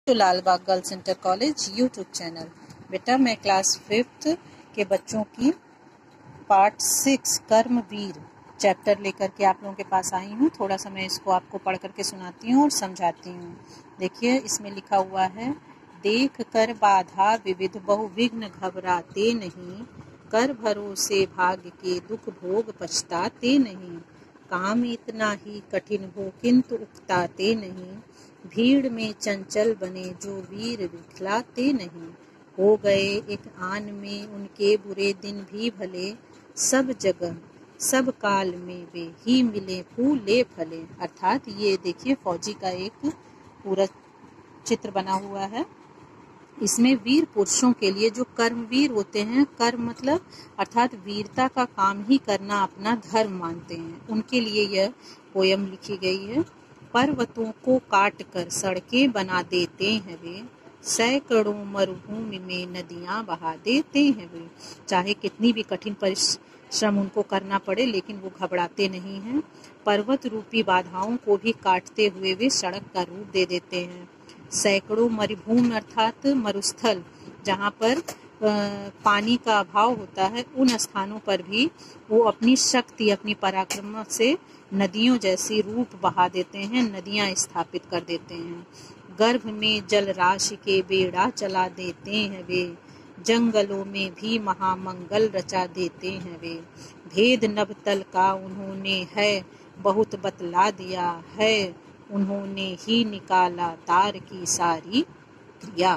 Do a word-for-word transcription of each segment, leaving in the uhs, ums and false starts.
To Lal Bagh girls inter college YouTube channel. बेटा मैं class fifth के बच्चों की पार्ट सिक्स कर्मवीर चैप्टर लेकर के आप लोगों के पास आई हूँ। थोड़ा सा मैं इसको आपको पढ़ करके सुनाती हूँ और समझाती हूँ। देखिए इसमें लिखा हुआ है, देख कर बाधा विविध बहुविघ्न घबराते नहीं, कर भरोसे भाग्य के दुख भोग पछताते नहीं, काम इतना ही कठिन हो किंतु उकताते नहीं, भीड़ में चंचल बने जो वीर दिखलाते नहीं, हो गए एक आन में उनके बुरे दिन भी भले, सब जगह सब काल में वे ही मिले फूले फले। अर्थात ये देखिए फौजी का एक पूरा चित्र बना हुआ है। इसमें वीर पुरुषों के लिए जो कर्मवीर होते हैं, कर्म मतलब अर्थात वीरता का काम ही करना अपना धर्म मानते हैं, उनके लिए यह पोयम लिखी गई है। पर्वतों को काट कर सड़कें बना देते हैं वे, सैकड़ों मरुभूमि में नदियां बहा देते हैं वे। चाहे कितनी भी कठिन परिश्रम उनको करना पड़े लेकिन वो घबराते नहीं हैं। पर्वत रूपी बाधाओं को भी काटते हुए वे सड़क का रूप दे देते हैं। सैकड़ों मरुभूमि अर्थात मरुस्थल, जहाँ पर पानी का अभाव होता है, उन स्थानों पर भी वो अपनी शक्ति अपनी पराक्रम से नदियों जैसी रूप बहा देते हैं, नदियां स्थापित कर देते हैं। गर्भ में जल राशि के बेड़ा चला देते हैं वे, जंगलों में भी महामंगल रचा देते हैं वे। भेद नभतल का उन्होंने है बहुत बतला दिया है, उन्होंने ही निकाला तार की सारी क्रिया।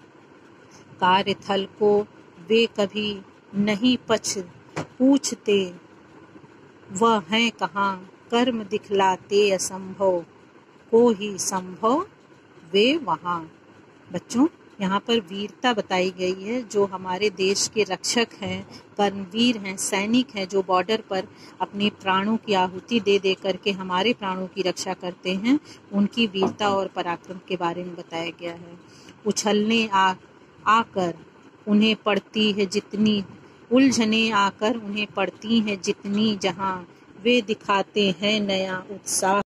कार्यथल को वे कभी नहीं पछ पूछते, वह हैं कहाँ कर्म दिखलाते असंभव, को ही संभव वे वहाँ। बच्चों यहाँ पर वीरता बताई गई है। जो हमारे देश के रक्षक हैं, कर्मवीर हैं, सैनिक हैं, जो बॉर्डर पर अपने प्राणों की आहुति दे दे करके हमारे प्राणों की रक्षा करते हैं, उनकी वीरता और पराक्रम के बारे में बताया गया है। उछलने आ आकर उन्हें पड़ती है जितनी, उलझने आकर उन्हें पड़ती हैं जितनी, जहाँ वे दिखाते हैं नया उत्साह।